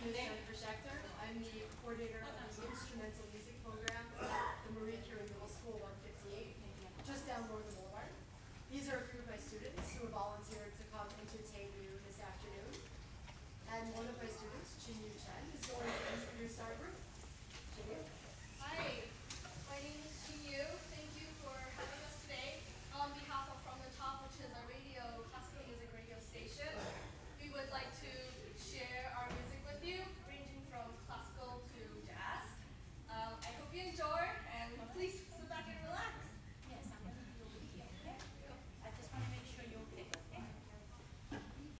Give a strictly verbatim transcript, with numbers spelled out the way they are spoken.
name is Jennifer Schechter. I'm the coordinator of the instrumental music program at the Marie Curie Middle School one fifty-eight, just down Northern Boulevard. These are a few of my students who have volunteered to come entertain you this afternoon. And one of my students, Chin Yu Chen, is going to introduce our group.